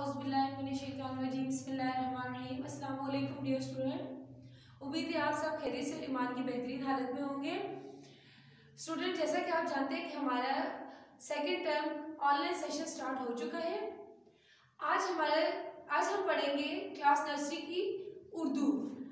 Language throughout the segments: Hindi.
औज़ुबिल्लाहिमिनश्शैतानिर्रजीम बिस्मिल्लाहिर्रहमानिर्रहीम। अस्सलामु अलैकुम डियर स्टूडेंट। उम्मीद है आप सब खैरियत से ईमान की बेहतरीन हालत में होंगे। स्टूडेंट, जैसा कि आप जानते हैं कि हमारा second term online session start हो चुका है। आज हम पढ़ेंगे क्लास नर्सरी की उर्दू।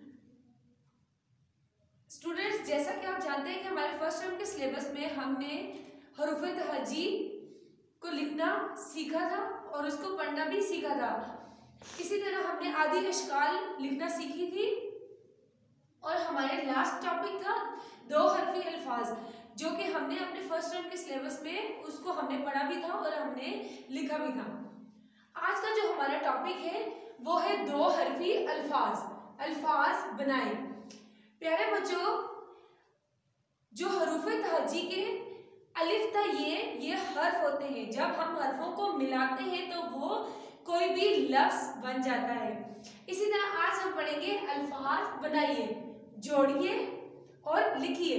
स्टूडेंट्स, जैसा कि आप जानते हैं कि हमारे फर्स्ट टर्म के सिलेबस में हमने हरूफ तहजी को लिखना सीखा था और उसको पढ़ना भी सीखा था। इसी तरह हमने आदि अशकाल लिखना सीखी थी और हमारे लास्ट टॉपिक था दो हरफी अल्फाज, जो कि हमने अपने फर्स्ट टर्म के सिलेबस में उसको हमने पढ़ा भी था और हमने लिखा भी था। आज का जो हमारा टॉपिक है वो है दो हरफी अल्फाज बनाए। प्यारे बच्चों, जो हरूफ तहजी के अलिफ ता ये हर्फ होते हैं। जब हम हर्फों को मिलाते हैं तो वो कोई भी लफ्ज बन जाता है। इसी तरह आज हम पढ़ेंगे अल्फाज बनाइए, जोड़िए और लिखिए।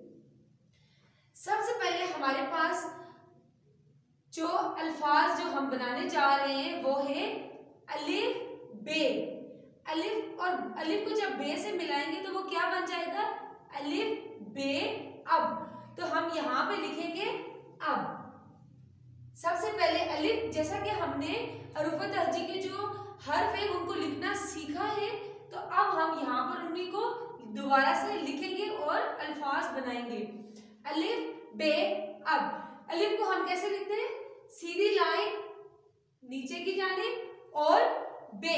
सबसे पहले हमारे पास जो अल्फाज जो हम बनाने जा रहे हैं वो है अलिफ बे। अलिफ को जब बे से मिलाएंगे तो वो क्या बन जाएगा? अलिफ बे अब। तो हम यहाँ पे लिखेंगे अब। सबसे पहले अलिफ, जैसा कि हमने हरूफ तहजी के जो हर्फ है उनको लिखना सीखा है, तो अब हम यहाँ पर उन्हीं को दोबारा से लिखेंगे और अल्फाज बनाएंगे। अलिफ बे अब। अलिफ को हम कैसे लिखते हैं? सीधी लाइन नीचे की जानिब और बे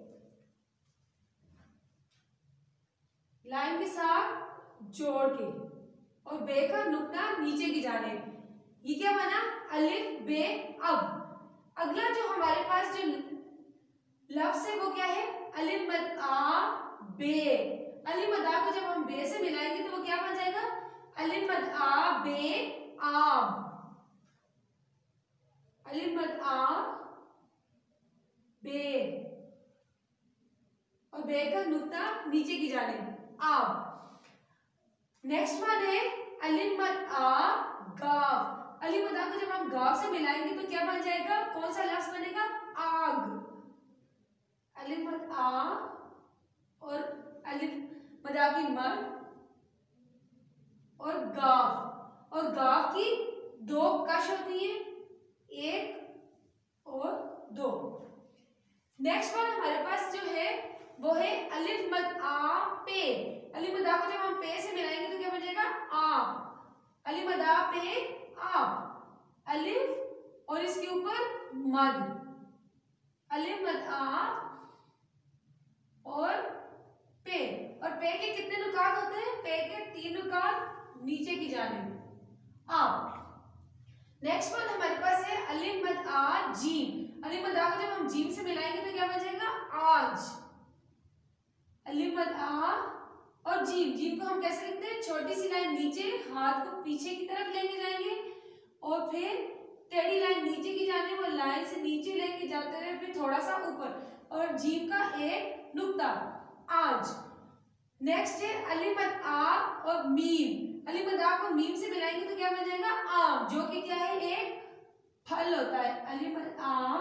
लाइन के साथ जोड़ के और बे का नुक्ता नीचे की जानिब। ये क्या बना? अलिफ बे अब। अगला जो हमारे पास जो लफ्ज है वो क्या है? अलिफ मद आ बे। अलिफ मद आ को जब हम बे से मिलाएंगे तो वो क्या बन जाएगा? अलिफ मद आ बे आब। अलिफ मद आ बे और बे का नुक्ता नीचे की जानिब आब। नेक्स्ट वन है अलिफ मद आ गाव। अलिफ मद आ को जब हम गाव से मिलाएंगे तो क्या बन जाएगा? कौन सा लफ्ज बनेगा? आग। अलिफ मद आ और अलिफ मद आ की मद और गाव की दो कश होती है, एक और दो। नेक्स्ट वन हमारे पास जो है वो है अलिफ मद आ पे। अलिफ मद आ को जब हम पे से मिलाएंगे तो क्या बन जाएगा? आप। अलिफ मद आ पे आप। अलिफ और इसके ऊपर मद। अलिफ मद आ और पे। और पे के कितने नुकात होते हैं? पे के 3 नुकात नीचे की जानिब आप। नेक्स्ट वन हमारे पास है अलिफ मद आ जीम। अलिफ मद आ को जब हम जीम से मिलाएंगे तो क्या बन जाएगा? आज। अलिफ मद आ और जीम को हम कैसे लिखते हैं? छोटी सी लाइन नीचे, हाथ को पीछे की तरफ लेके जाएंगे और फिर टेढ़ी लाइन नीचे की जाने और लाइन से नीचे लेके जाते रहे, फिर थोड़ा सा ऊपर और जीम का एक नुक्ता आज। नेक्स्ट है अलिफ मद आ और मीम। अलिफ मद आ को मीम से मिलाएंगे तो क्या बन जाएगा? आम, जो कि क्या है? एक फल होता है। अलिफ मद आ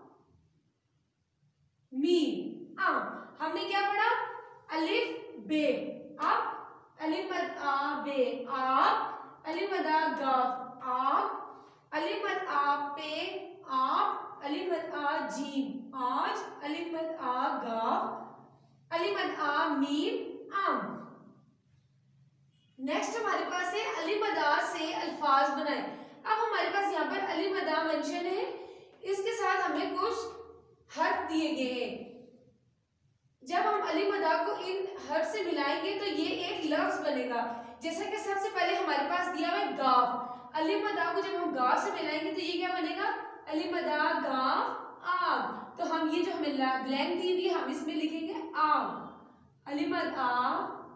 मीम आम। हमने क्या पढ़ा? अलिफ बे अब। अलिफ मद आ बे आप। अलिफ मद आ गाफ आप। अलिफ मद आ पे आप। अलिफ मद आ जीम आज। अलिफ मद आ गाफ। अलिफ मद आ मीम आम। नेक्स्ट हमारे पास है अलिफ मद आ से अल्फाज बनाए। अब हमारे पास यहाँ पर अलिफ मद आ मेंशन है, इसके साथ हमें कुछ हर्फ दिए गए हैं। जब हम अलिफ मद आ को इन हर्फ से मिलाएंगे तो ये एक लफ्ज बनेगा। जैसा कि सबसे पहले हमारे पास दिया हुआ है गाफ। अलिफ मद आ को जब हम गाफ से मिलाएंगे तो ये क्या बनेगा? अलिफ मद आ गाफ आग। तो हम ये जो हमें ब्लैंक दी हुई हम इसमें लिखेंगे आग। अलिफ मद आ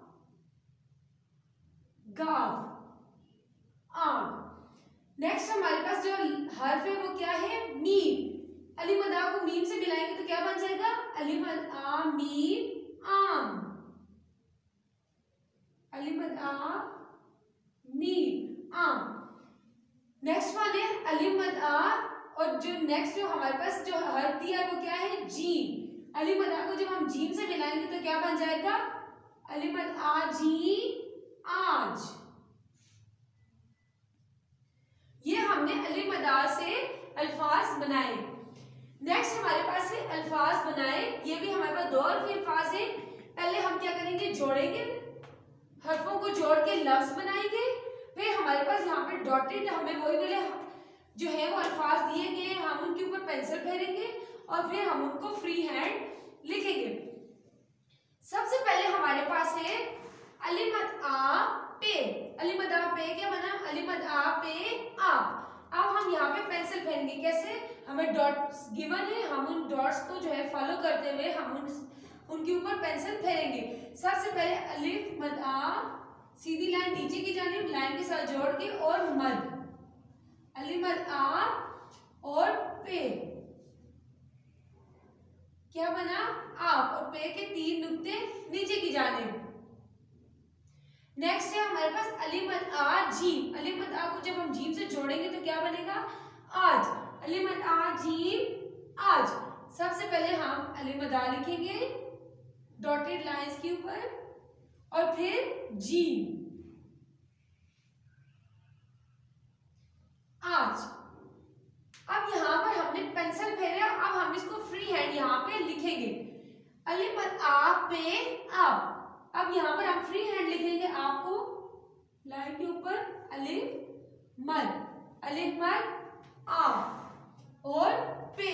गाफ आग। नेक्स्ट हमारे पास जो हर्फ है वो क्या है? मीम। अलिफ मद आ को मीम से मिलाएंगे तो क्या बन जाएगा? अलिफ मद आ मीम आम। अलिफ मद आ मीम आम। नेक्स्ट वन है अलिफ मद आ और जो नेक्स्ट जो हमारे पास जो हर्फ दिया है वो क्या जीम। अली मद आ को जब हम जीम से मिलाएंगे तो क्या बन जाएगा? अली मद आ जीम आज। ये हमने अली मद आ से अल्फाज बनाए। नेक्स्ट हमारे पास है अल्फाज बनाए। ये भी हमारे पास दो हरफी अल्फाज है। पहले हम क्या करेंगे? जोड़ेंगे, हरफों को जोड़ के लफ्ज बनाएंगे। फिर हमारे पास यहाँ पे डॉटेड, हमें वही वाले जो है वो अल्फाज दिए गए हैं, हम उनके ऊपर पेंसिल फेरेंगे और फिर हम उनको फ्री हैंड लिखेंगे। सबसे पहले हमारे पास है अली मद आ पे। अली मद आ पे क्या बना? अली मद आ पे आप। अब हम यहाँ पे पेंसिल फेरेंगे। कैसे? हमें डॉट्स गिवन है, हम उन डॉट्स को जो है फॉलो करते हुए हम उनके ऊपर पेंसिल फेरेंगे। सबसे पहले अलिफ मद आ, सीधी लाइन नीचे की जानिब लाइन के साथ जोड़ के और मद, अली मद आ और पे क्या बना? आप। और पे के 3 नुक्ते नीचे की जानिब। नेक्स्ट है हमारे पास अली मद आ जीम। अली मद आ को जब हम जीम से जोड़ेंगे तो क्या बनेगा? आज। अली मद आ जीम आज। सबसे पहले हम अली मद आ लिखेंगे डॉटेड लाइंस के ऊपर और फिर जीम आज। अब यहाँ पर हमने पेंसिल फेरा, अब हम इसको फ्री हैंड यहाँ पे लिखेंगे अली मद आ पे आप। अब यहाँ पर हम फ्री हैंड लिखेंगे आपको लाइन के ऊपर अलिफ मद आ और पे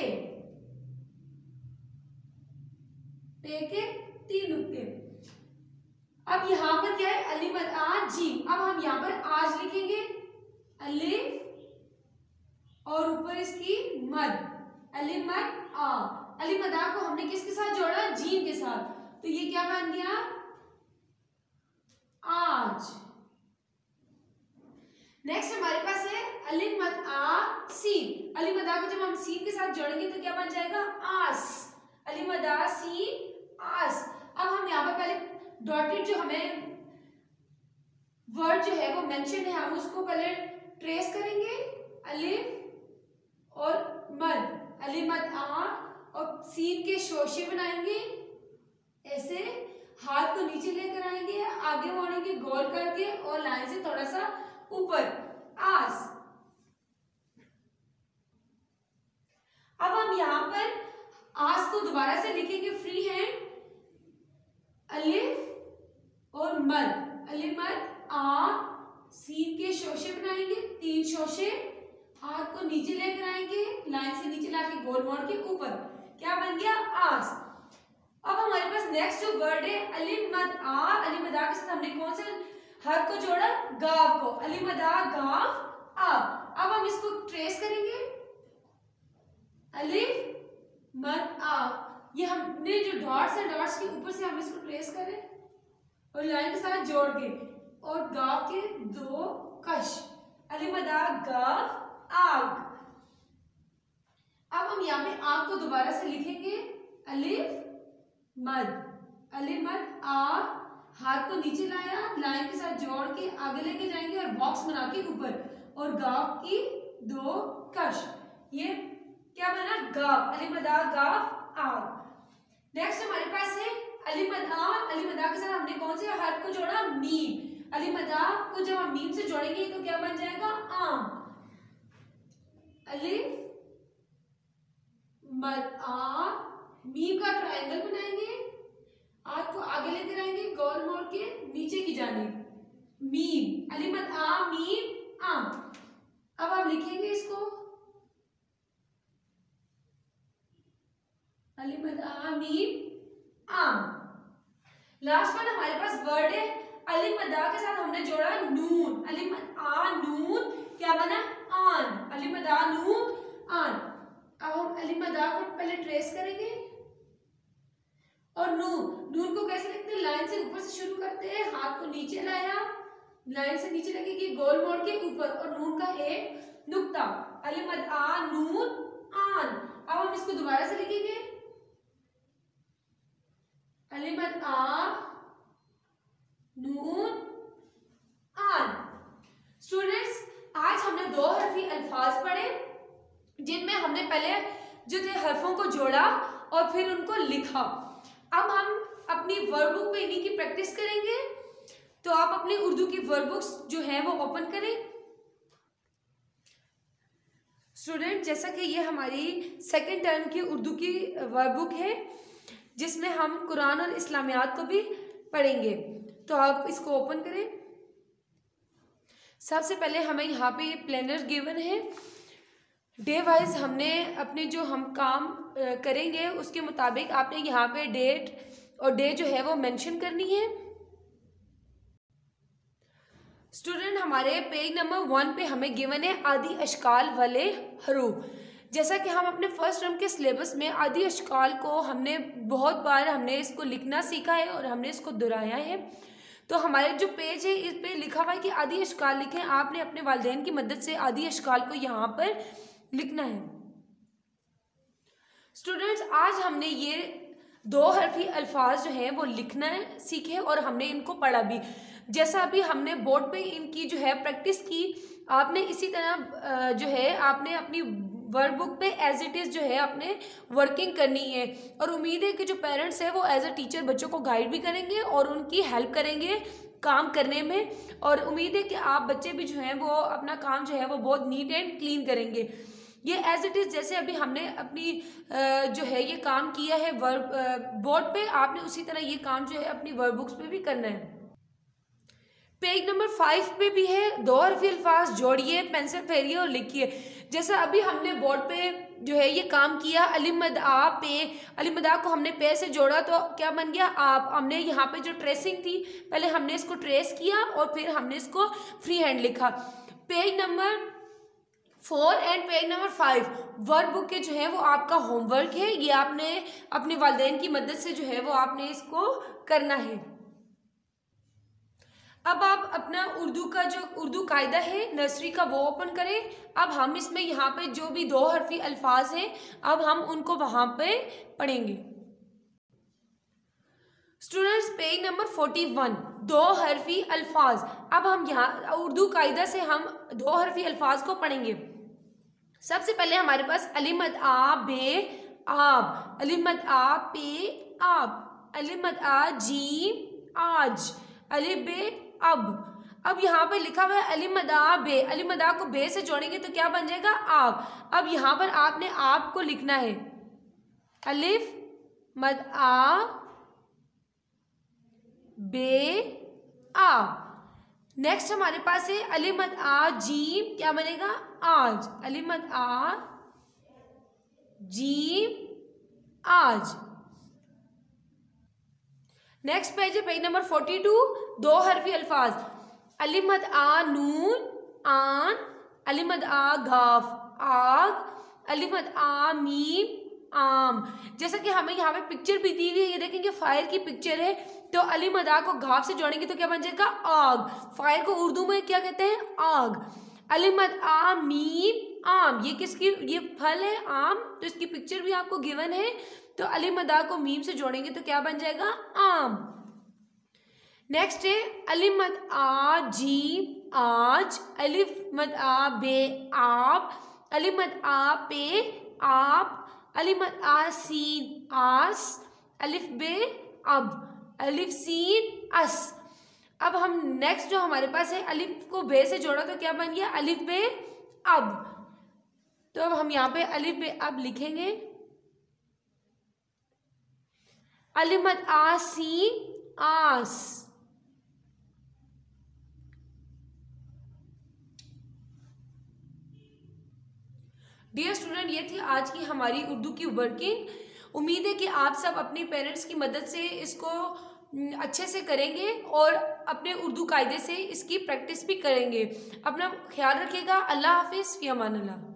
के 3 नुक्ते। अब यहाँ पर क्या है? अली मद आ जी। अब हम यहाँ पर आज लिखेंगे अलिफ और ऊपर इसकी मद, अली मद आ। अली मद आ को हमने किसके साथ जोड़ा? जीम के साथ। तो ये क्या बन गया? आज। नेक्स्ट हमारे पास है अली मद आ सीन। अली मद आ को जब हम सीन के साथ जोड़ेंगे तो क्या बन जाएगा? आस। अली मद आ सीन आस। अब हम यहाँ पर पहले डॉटेड जो हमें वर्ड जो है वो मेंशन है, हम उसको पहले ट्रेस करेंगे अलिफ और मद, अली मद आ और सीन के शोशे बनाएंगे। ऐसे हाथ को नीचे लेकर आएंगे, आगे मोड़ेंगे गोल करके और लाइन से थोड़ा सा ऊपर, आस। अब हम यहाँ पर आस को दोबारा से लिखेंगे फ्री हैंड अलिफ और मद, अली मद आ, सीन के शोशे बनाएंगे 3 शोशे, हाथ को नीचे लेकर आएंगे, लाइन से नीचे लाके गोल मोड़ के ऊपर, क्या बन गया? आस। अब हमारे पास नेक्स्ट जो वर्ड है अली मद आ, अली मद आ के साथ हमने कौन से हर्फ को जोड़ा? गाव को, अली मद आ गाव आ। अब हम इसको ट्रेस करेंगे अलिफ मद आ। ये हमने जो डॉट्स है, डॉट्स के ऊपर से हम इसको ट्रेस करें और लाइन के साथ जोड़ के और गाव के 2 कश, अली मद आ गाव आग। अब हम यहाँ पे आग को दोबारा से लिखेंगे अलिफ मद, अली मद आ, हाथ को नीचे लाया, लाइन के साथ जोड़ के आगे लेके जाएंगे और बॉक्स बना के ऊपर और गाव की 2 कश। ये क्या बना? गाव, अली मद आ गाव आग। नेक्स्ट हमारे पास है अली मद आ, अली मद आ के साथ हमने कौन से हर्फ को जोड़ा? मीम। अली मद आ को जब हम मीम से जोड़ेंगे तो क्या बन जाएगा? आम। अलिफ मद आ, मीम का ट्रायंगल बनाएंगे, हाथ को आगे लेकर आएंगे गोल मोड़ के नीचे की जानिब, मीम, अली मद आ मीम आम। अब हम लिखेंगे इसको अली मद आ मीम आम। लास्ट वन हमारे पास वर्ड है अली मद आ के साथ हमने जोड़ा नून, अली मद आ नून, क्या बना? आन, अली मद आ नून आन। अब हम अली मद आ को पहले ट्रेस करेंगे और नून को कैसे लिखते हैं? लाइन से ऊपर से शुरू करते हैं, हाथ को नीचे लाया, लाइन से नीचे लगेगी गोल मोड़ के ऊपर और नून का एक नुक्ता, अली मद आ नून आन। अब हम इसको दोबारा से लिखेंगे अली मद आ नून आन। स्टूडेंट्स, आज हमने 2 हरफी अल्फाज पढ़े जिनमें हमने पहले जो थे हरफों को जोड़ा और फिर उनको लिखा। अब हम अपनी वर्ड बुक पे इन्हीं की प्रैक्टिस करेंगे। तो आप अपनी उर्दू की वर्ड बुक्स जो है वो ओपन करें। स्टूडेंट, जैसा कि ये हमारी सेकेंड टर्म की उर्दू की वर्ड बुक है जिसमें हम कुरान और इस्लामियात को भी पढ़ेंगे, तो आप इसको ओपन करें। सबसे पहले हमें यहाँ पे प्लानर गिवन है। डे वाइज हमने अपने जो हम काम करेंगे उसके मुताबिक आपने यहाँ पे डेट और डे जो है वो मेंशन करनी है। स्टूडेंट, हमारे पेज नंबर 1 पे हमें गिवन है आदि अशकाल वाले हरूफ। जैसा कि हम अपने फर्स्ट टर्म के सिलेबस में आदि अशकाल को हमने बहुत बार हमने इसको लिखना सीखा है और हमने इसको दोहराया है। तो हमारे जो पेज है इस पे लिखा हुआ है कि आदि अशकाल लिखें। आपने अपने वालिदैन की मदद से आदि अशकाल को यहाँ पर लिखना है। स्टूडेंट्स, आज हमने ये 2 हरफी अल्फाज जो है वो लिखना है सीखे और हमने इनको पढ़ा भी। जैसा अभी हमने बोर्ड पे इनकी जो है प्रैक्टिस की, आपने इसी तरह जो है आपने अपनी वर्ड बुक पे एज इट इज़ जो है आपने वर्किंग करनी है। और उम्मीद है कि जो पेरेंट्स हैं वो एज अ टीचर बच्चों को गाइड भी करेंगे और उनकी हेल्प करेंगे काम करने में। और उम्मीद है कि आप बच्चे भी जो हैं वो अपना काम जो है वो बहुत नीट एंड क्लीन करेंगे। ये एज इट इज़ जैसे अभी हमने अपनी जो है ये काम किया है बोर्ड पे, आपने उसी तरह ये काम जो है अपनी वर्ड बुक्स पे भी करना है। पेज नंबर 5 पे भी है 2 हरफी अल्फाज जोड़िए, पेंसिल फेरिए और लिखिए। जैसा अभी हमने बोर्ड पे जो है ये काम किया, अलिफ मद आ पे, अलिफ मद आ को हमने पे से जोड़ा तो क्या बन गया आप। हमने यहाँ पे जो ट्रेसिंग थी पहले हमने इसको ट्रेस किया और फिर हमने इसको फ्री हैंड लिखा। Page number 4 and page number 5 word book के जो है वो आपका होमवर्क है। ये आपने अपने वालिदैन की मदद से जो है वो आपने इसको करना है। अब आप अपना उर्दू का जो उर्दू कायदा है नर्सरी का वो ओपन करें। अब हम इसमें यहाँ पे जो भी 2 हरफी अल्फाज हैं अब हम उनको वहाँ पे पढ़ेंगे। स्टूडेंट्स, पेज नंबर 41 2 हरफी अल्फाज। अब हम यहाँ उर्दू कायदा से हम 2 हरफी अल्फाज को पढ़ेंगे। सबसे पहले हमारे पास अलिफ मद आ बे आब, अलिफ मद आ पे आब, अलिफ मद आ जीम आज, अलिफ बे अब यहाँ पे लिखा हुआ है अलिफ मद आ बे, अलिफ मद आ को बे से जोड़ेंगे तो क्या बन जाएगा आप। अब यहाँ पर आपने आप को लिखना है अलिफ मद आ बे आ। नेक्स्ट हमारे पास है अलिफ मद आ जीम, क्या बनेगा आज, अलिफ मद आ जीम आज। नेक्स्ट पेज है पेज नंबर 42 2 हरफी अल्फाज, अलिफ मद आ नून आन, अलिफ मद आ गाफ आग, अलिफ मद आ मीम आम। जैसा कि हमें यहाँ पे पिक्चर भी दी हुई है, ये देखेंगे फायर की पिक्चर है। तो अलिफ मद आ को घाफ से जोड़ेंगे तो क्या बन जाएगा आग। फायर को उर्दू में क्या कहते हैं आग। अलिफ मद आ मीम आम, ये किसकी ये फल है आम, तो इसकी पिक्चर भी आपको गिवन है। तो अलिफ मद आ को मीम से जोड़ेंगे तो क्या बन जाएगा आम। नेक्स्ट है अलिफ मद आ जीम आज, अलिफ मद आ बे आप, अलिफ मद आ पे आप, अलिफ मद आ सीन आस, अलिफ बे अब, अलिफ सीन अस। अब हम नेक्स्ट जो हमारे पास है अलिफ को बे से जोड़ा तो क्या बन गया अलिफ बे अब। तो अब हम यहाँ पे अलिफ बे अब लिखेंगे, अलिफ मद आ सीन आस। डियर स्टूडेंट, ये थी आज की हमारी उर्दू की वर्किंग। उम्मीद है कि आप सब अपने पेरेंट्स की मदद से इसको अच्छे से करेंगे और अपने उर्दू कायदे से इसकी प्रैक्टिस भी करेंगे। अपना ख्याल रखिएगा। अल्लाह हाफिज़, फ़ी अमान अल्लाह।